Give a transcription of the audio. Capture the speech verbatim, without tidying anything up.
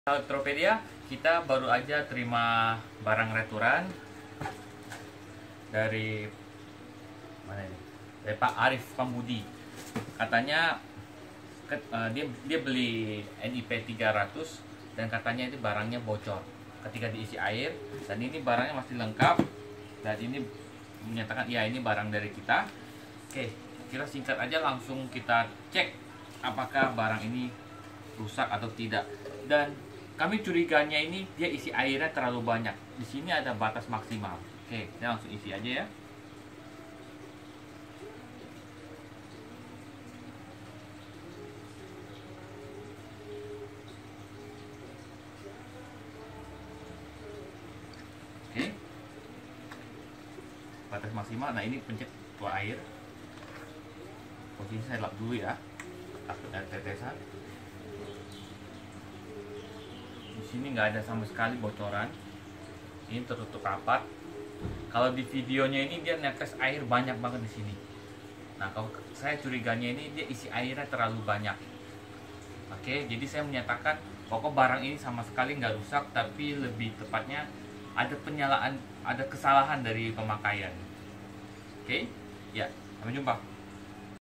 Elektropedia, kita baru aja terima barang returan dari mana ini? Dari Pak Arif Pambudi. Katanya ke, uh, dia dia beli N I P tiga ratus dan katanya itu barangnya bocor ketika diisi air, dan ini barangnya masih lengkap dan ini menyatakan ya ini barang dari kita. Oke, kita singkat aja langsung kita cek apakah barang ini rusak atau tidak. Dan kami curiganya ini dia isi airnya terlalu banyak. Di sini ada batas maksimal. Oke, saya langsung isi aja ya. Oke. Batas maksimal. Nah, ini pencet tuang air. Posisi saya lap dulu ya. Takut ada tetesan. Di sini nggak ada sama sekali bocoran, ini tertutup rapat. Kalau di videonya ini dia netes air banyak banget di sini. Nah, kalau saya curiganya ini dia isi airnya terlalu banyak. Oke, jadi saya menyatakan pokok barang ini sama sekali nggak rusak, tapi lebih tepatnya ada penyalaan, ada kesalahan dari pemakaian. Oke, ya, sampai jumpa.